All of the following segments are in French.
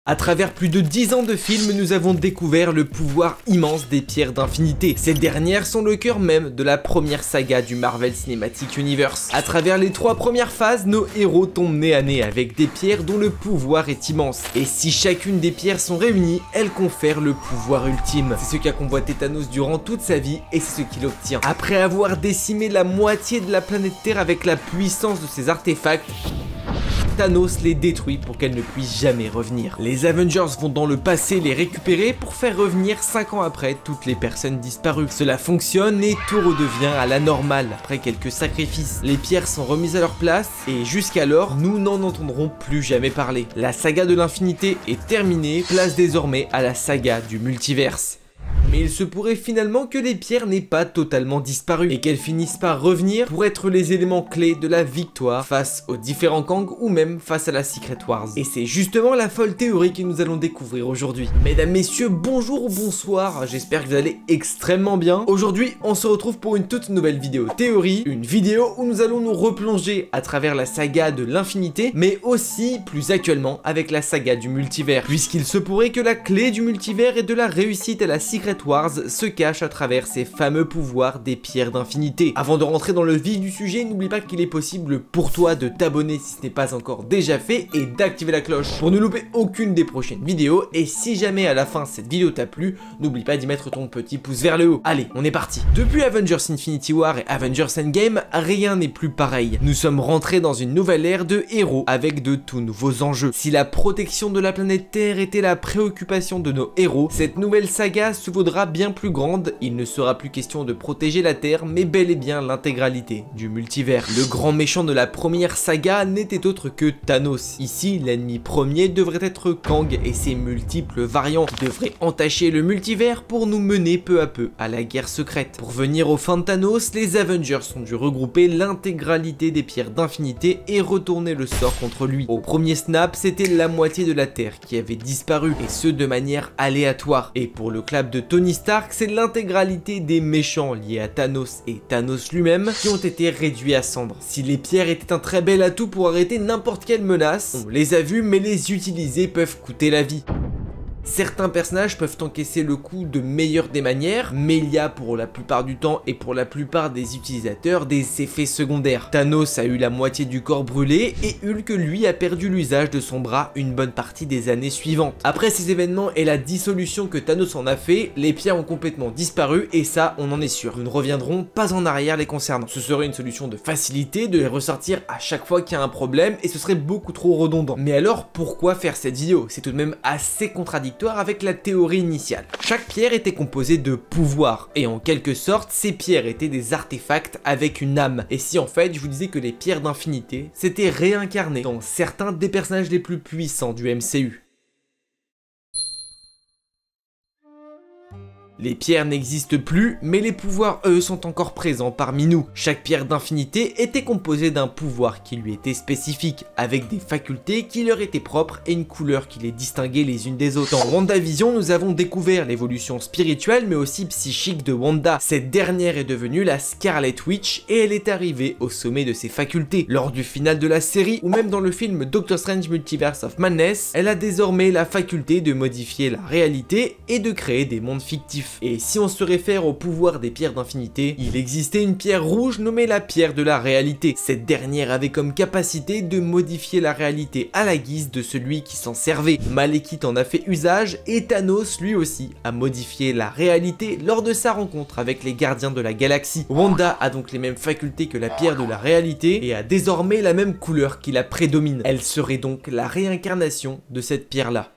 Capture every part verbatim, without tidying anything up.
À travers plus de dix ans de films, nous avons découvert le pouvoir immense des pierres d'infinité. Ces dernières sont le cœur même de la première saga du Marvel Cinematic Universe. À travers les trois premières phases, nos héros tombent nez à nez avec des pierres dont le pouvoir est immense. Et si chacune des pierres sont réunies, elles confèrent le pouvoir ultime. C'est ce qu'a convoité Thanos durant toute sa vie et c'est ce qu'il obtient. Après avoir décimé la moitié de la planète Terre avec la puissance de ses artefacts, Thanos les détruit pour qu'elles ne puissent jamais revenir. Les Avengers vont dans le passé les récupérer pour faire revenir cinq ans après toutes les personnes disparues. Cela fonctionne et tout redevient à la normale après quelques sacrifices. Les pierres sont remises à leur place et jusqu'alors, nous n'en entendrons plus jamais parler. La saga de l'infinité est terminée, place désormais à la saga du multiverse. Mais il se pourrait finalement que les pierres n'aient pas totalement disparu et qu'elles finissent par revenir pour être les éléments clés de la victoire face aux différents Kang ou même face à la Secret Wars. Et c'est justement la folle théorie que nous allons découvrir aujourd'hui. Mesdames, messieurs, bonjour ou bonsoir, j'espère que vous allez extrêmement bien. Aujourd'hui, on se retrouve pour une toute nouvelle vidéo théorie, une vidéo où nous allons nous replonger à travers la saga de l'infinité, mais aussi, plus actuellement, avec la saga du multivers, puisqu'il se pourrait que la clé du multivers et de la réussite à la Secret Wars se cache à travers ces fameux pouvoirs des pierres d'infinité. Avant de rentrer dans le vif du sujet, n'oublie pas qu'il est possible pour toi de t'abonner si ce n'est pas encore déjà fait et d'activer la cloche pour ne louper aucune des prochaines vidéos. Et si jamais à la fin cette vidéo t'a plu, n'oublie pas d'y mettre ton petit pouce vers le haut. Allez, on est parti. Depuis Avengers Infinity War et Avengers Endgame, rien n'est plus pareil. Nous sommes rentrés dans une nouvelle ère de héros avec de tout nouveaux enjeux. Si la protection de la planète Terre était la préoccupation de nos héros, cette nouvelle saga se vaudra bien plus grande. Il ne sera plus question de protéger la Terre, mais bel et bien l'intégralité du multivers. Le grand méchant de la première saga n'était autre que Thanos. Ici, l'ennemi premier devrait être Kang et ses multiples variants qui devraient entacher le multivers pour nous mener peu à peu à la guerre secrète. Pour venir aux fins de Thanos, les Avengers ont dû regrouper l'intégralité des pierres d'infinité et retourner le sort contre lui. Au premier snap, c'était la moitié de la Terre qui avait disparu, et ce de manière aléatoire. Et pour le clap de Tony Stark, c'est l'intégralité des méchants liés à Thanos et Thanos lui-même qui ont été réduits à cendres. Si les pierres étaient un très bel atout pour arrêter n'importe quelle menace, on les a vus, mais les utiliser peuvent coûter la vie. Certains personnages peuvent encaisser le coup de meilleure des manières, mais il y a pour la plupart du temps et pour la plupart des utilisateurs des effets secondaires. Thanos a eu la moitié du corps brûlé et Hulk lui a perdu l'usage de son bras une bonne partie des années suivantes. Après ces événements et la dissolution que Thanos en a fait, les pierres ont complètement disparu et ça on en est sûr. Nous ne reviendrons pas en arrière les concernant. Ce serait une solution de facilité de les ressortir à chaque fois qu'il y a un problème et ce serait beaucoup trop redondant. Mais alors pourquoi faire cette vidéo? C'est tout de même assez contradictoire avec la théorie initiale. Chaque pierre était composée de pouvoirs et en quelque sorte ces pierres étaient des artefacts avec une âme. Et si en fait je vous disais que les pierres d'infinité s'étaient réincarnées dans certains des personnages les plus puissants du M C U. Les pierres n'existent plus, mais les pouvoirs, eux, sont encore présents parmi nous. Chaque pierre d'infinité était composée d'un pouvoir qui lui était spécifique, avec des facultés qui leur étaient propres et une couleur qui les distinguait les unes des autres. Dans WandaVision, nous avons découvert l'évolution spirituelle, mais aussi psychique de Wanda. Cette dernière est devenue la Scarlet Witch, et elle est arrivée au sommet de ses facultés. Lors du final de la série, ou même dans le film Doctor Strange Multiverse of Madness, elle a désormais la faculté de modifier la réalité et de créer des mondes fictifs. Et si on se réfère au pouvoir des pierres d'infinité, il existait une pierre rouge nommée la pierre de la réalité. Cette dernière avait comme capacité de modifier la réalité à la guise de celui qui s'en servait. Malekith en a fait usage et Thanos lui aussi a modifié la réalité lors de sa rencontre avec les gardiens de la galaxie. Wanda a donc les mêmes facultés que la pierre de la réalité et a désormais la même couleur qui la prédomine. Elle serait donc la réincarnation de cette pierre-là.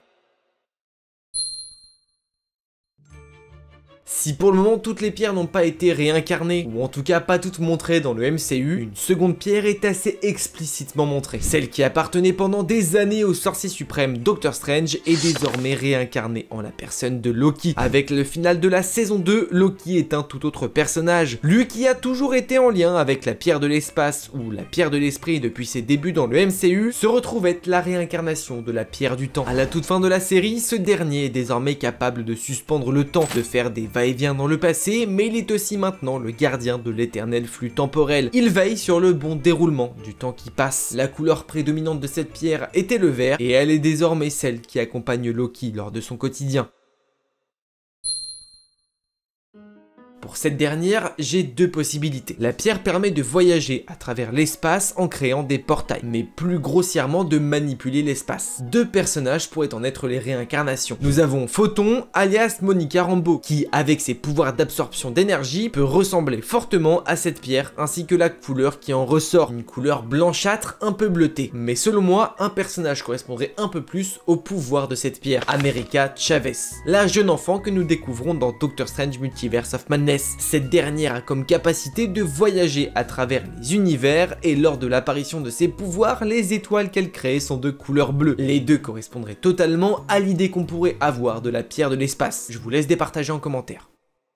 Si pour le moment toutes les pierres n'ont pas été réincarnées, ou en tout cas pas toutes montrées dans le M C U, une seconde pierre est assez explicitement montrée. Celle qui appartenait pendant des années au sorcier suprême Doctor Strange est désormais réincarnée en la personne de Loki. Avec le final de la saison deux, Loki est un tout autre personnage. Lui qui a toujours été en lien avec la pierre de l'espace ou la pierre de l'esprit depuis ses débuts dans le M C U, se retrouve être la réincarnation de la pierre du temps. À la toute fin de la série, ce dernier est désormais capable de suspendre le temps, de faire des va-et-vient dans le passé, mais il est aussi maintenant le gardien de l'éternel flux temporel. Il veille sur le bon déroulement du temps qui passe. La couleur prédominante de cette pierre était le vert, et elle est désormais celle qui accompagne Loki lors de son quotidien. Pour cette dernière, j'ai deux possibilités. La pierre permet de voyager à travers l'espace en créant des portails, mais plus grossièrement de manipuler l'espace. Deux personnages pourraient en être les réincarnations. Nous avons Photon, alias Monica Rambeau, qui, avec ses pouvoirs d'absorption d'énergie, peut ressembler fortement à cette pierre, ainsi que la couleur qui en ressort, une couleur blanchâtre un peu bleutée. Mais selon moi, un personnage correspondrait un peu plus au pouvoir de cette pierre, America Chavez, la jeune enfant que nous découvrons dans Doctor Strange Multiverse of Madness. Cette dernière a comme capacité de voyager à travers les univers, et lors de l'apparition de ses pouvoirs, les étoiles qu'elle crée sont de couleur bleue. Les deux correspondraient totalement à l'idée qu'on pourrait avoir de la pierre de l'espace. Je vous laisse départager en commentaire.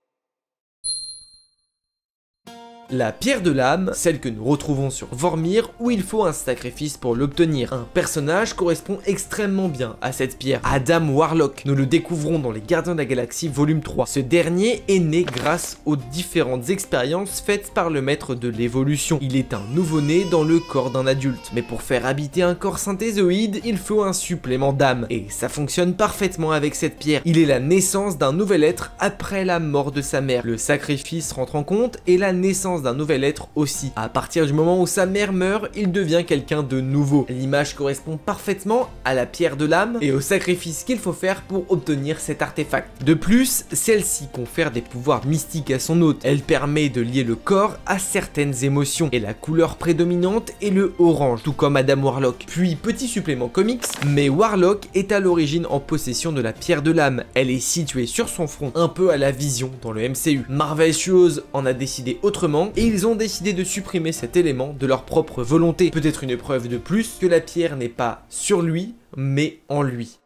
La pierre de l'âme, celle que nous retrouvons sur Vormir, où il faut un sacrifice pour l'obtenir. Un personnage correspond extrêmement bien à cette pierre, Adam Warlock. Nous le découvrons dans les Gardiens de la Galaxie volume trois. Ce dernier est né grâce aux différentes expériences faites par le maître de l'évolution. Il est un nouveau-né dans le corps d'un adulte. Mais pour faire habiter un corps synthézoïde, il faut un supplément d'âme. Et ça fonctionne parfaitement avec cette pierre. Il est la naissance d'un nouvel être après la mort de sa mère. Le sacrifice rentre en compte, et la naissance d'un nouvel être aussi. À partir du moment où sa mère meurt, il devient quelqu'un de nouveau. L'image correspond parfaitement à la pierre de l'âme et au sacrifice qu'il faut faire pour obtenir cet artefact. De plus, celle-ci confère des pouvoirs mystiques à son hôte. Elle permet de lier le corps à certaines émotions, et la couleur prédominante est le orange, tout comme Adam Warlock. Puis, petit supplément comics, mais Warlock est à l'origine en possession de la pierre de l'âme. Elle est située sur son front, un peu à la Vision dans le M C U. Marvel Studios en a décidé autrement, et ils ont décidé de supprimer cet élément de leur propre volonté. Peut-être une preuve de plus que la pierre n'est pas sur lui, mais en lui.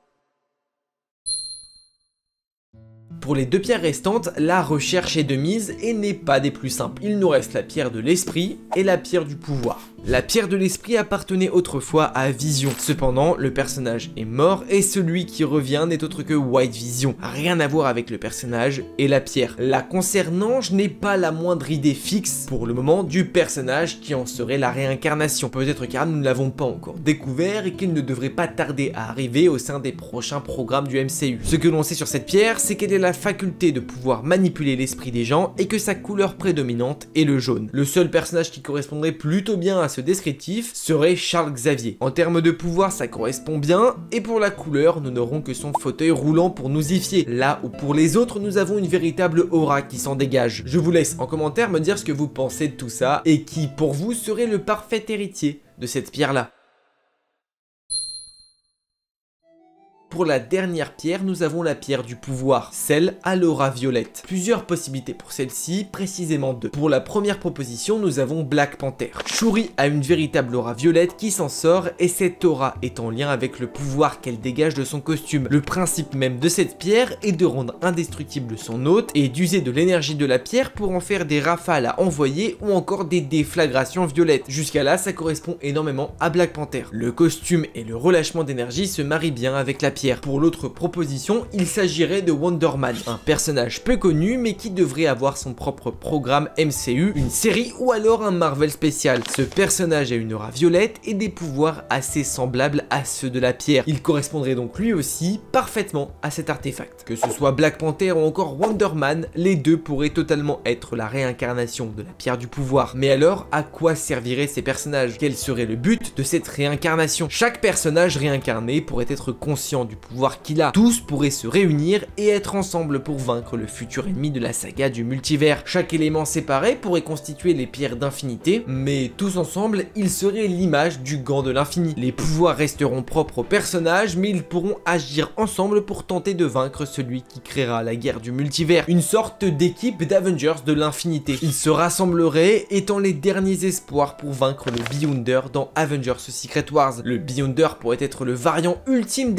Pour les deux pierres restantes, la recherche est de mise et n'est pas des plus simples. Il nous reste la pierre de l'esprit et la pierre du pouvoir. La pierre de l'esprit appartenait autrefois à Vision. Cependant, le personnage est mort et celui qui revient n'est autre que White Vision. Rien à voir avec le personnage et la pierre. La concernant, je n'ai pas la moindre idée fixe pour le moment du personnage qui en serait la réincarnation. Peut-être car nous ne l'avons pas encore découvert et qu'il ne devrait pas tarder à arriver au sein des prochains programmes du M C U. Ce que l'on sait sur cette pierre, c'est qu'elle est la faculté de pouvoir manipuler l'esprit des gens et que sa couleur prédominante est le jaune. Le seul personnage qui correspondrait plutôt bien à ce descriptif serait Charles Xavier. En termes de pouvoir, ça correspond bien, et pour la couleur, nous n'aurons que son fauteuil roulant pour nous y fier, là où pour les autres, nous avons une véritable aura qui s'en dégage. Je vous laisse en commentaire me dire ce que vous pensez de tout ça, et qui pour vous serait le parfait héritier de cette pierre-là. Pour la dernière pierre, nous avons la pierre du pouvoir, celle à l'aura violette. Plusieurs possibilités pour celle-ci, précisément deux. Pour la première proposition, nous avons Black Panther. Shuri a une véritable aura violette qui s'en sort, et cette aura est en lien avec le pouvoir qu'elle dégage de son costume. Le principe même de cette pierre est de rendre indestructible son hôte et d'user de l'énergie de la pierre pour en faire des rafales à envoyer ou encore des déflagrations violettes. Jusqu'à là, ça correspond énormément à Black Panther. Le costume et le relâchement d'énergie se marient bien avec la pierre. Pour l'autre proposition, il s'agirait de Wonder Man, un personnage peu connu mais qui devrait avoir son propre programme M C U, une série ou alors un Marvel spécial. Ce personnage a une aura violette et des pouvoirs assez semblables à ceux de la pierre. Il correspondrait donc lui aussi parfaitement à cet artefact. Que ce soit Black Panther ou encore Wonder Man, les deux pourraient totalement être la réincarnation de la pierre du pouvoir. Mais alors, à quoi serviraient ces personnages? Quel serait le but de cette réincarnation? Chaque personnage réincarné pourrait être conscient du pouvoir qu'il a. Tous pourraient se réunir et être ensemble pour vaincre le futur ennemi de la saga du multivers. Chaque élément séparé pourrait constituer les pierres d'infinité, mais tous ensemble, ils seraient l'image du gant de l'infini. Les pouvoirs resteront propres aux personnages, mais ils pourront agir ensemble pour tenter de vaincre celui qui créera la guerre du multivers. Une sorte d'équipe d'Avengers de l'infinité. Ils se rassembleraient, étant les derniers espoirs pour vaincre le Beyonder dans Avengers Secret Wars. Le Beyonder pourrait être le variant ultime des Kang,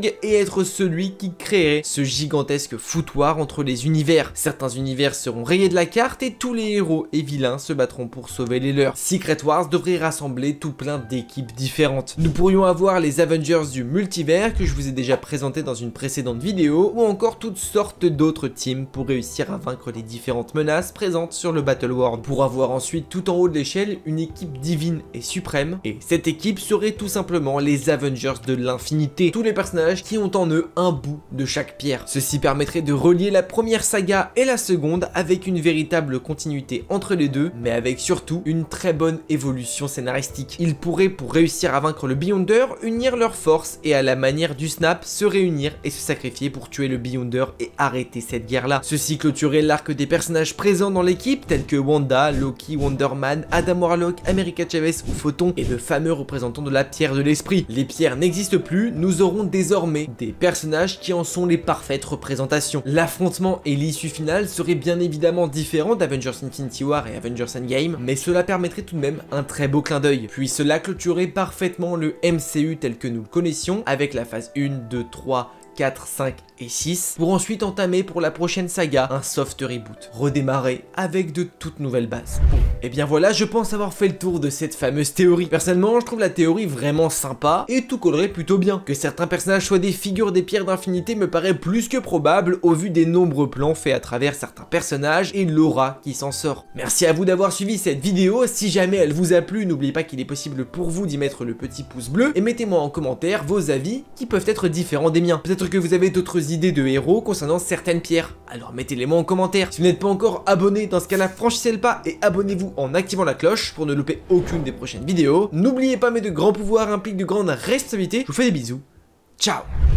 Kong et être celui qui créerait ce gigantesque foutoir entre les univers. Certains univers seront rayés de la carte et tous les héros et vilains se battront pour sauver les leurs. Secret Wars devrait rassembler tout plein d'équipes différentes. Nous pourrions avoir les Avengers du multivers que je vous ai déjà présenté dans une précédente vidéo, ou encore toutes sortes d'autres teams pour réussir à vaincre les différentes menaces présentes sur le Battle World. Pour avoir ensuite tout en haut de l'échelle une équipe divine et suprême, et cette équipe serait tout simplement les Avengers de l'infinité, tous les personnages qui ont en eux un bout de chaque pierre. Ceci permettrait de relier la première saga et la seconde avec une véritable continuité entre les deux, mais avec surtout une très bonne évolution scénaristique. Ils pourraient, pour réussir à vaincre le Beyonder, unir leurs forces et à la manière du Snap, se réunir et se sacrifier pour tuer le Beyonder et arrêter cette guerre-là. Ceci clôturerait l'arc des personnages présents dans l'équipe, tels que Wanda, Loki, Wonder Man, Adam Warlock, America Chavez ou Photon, et le fameux représentant de la pierre de l'esprit. Les pierres n'existent plus, nous aurons désormais des personnages qui en sont les parfaites représentations. L'affrontement et l'issue finale seraient bien évidemment différents d'Avengers Infinity War et Avengers Endgame, mais cela permettrait tout de même un très beau clin d'œil. Puis cela clôturerait parfaitement le M C U tel que nous le connaissions, avec la phase un, deux, trois, quatre, cinq et six, pour ensuite entamer pour la prochaine saga un soft reboot, redémarrer avec de toutes nouvelles bases. Bon, et bien voilà, je pense avoir fait le tour de cette fameuse théorie. Personnellement, je trouve la théorie vraiment sympa et tout collerait plutôt bien. Que certains personnages soient des figures des pierres d'infinité me paraît plus que probable au vu des nombreux plans faits à travers certains personnages et l'aura qui s'en sort. Merci à vous d'avoir suivi cette vidéo. Si jamais elle vous a plu, n'oubliez pas qu'il est possible pour vous d'y mettre le petit pouce bleu et mettez-moi en commentaire vos avis qui peuvent être différents des miens. Peut-être que vous avez d'autres idées de héros concernant certaines pierres, alors mettez-les moi en commentaire. Si vous n'êtes pas encore abonné, dans ce cas là franchissez le pas et abonnez-vous en activant la cloche pour ne louper aucune des prochaines vidéos. N'oubliez pas, mais de grands pouvoirs impliquent de grandes responsabilités. Je vous fais des bisous, ciao.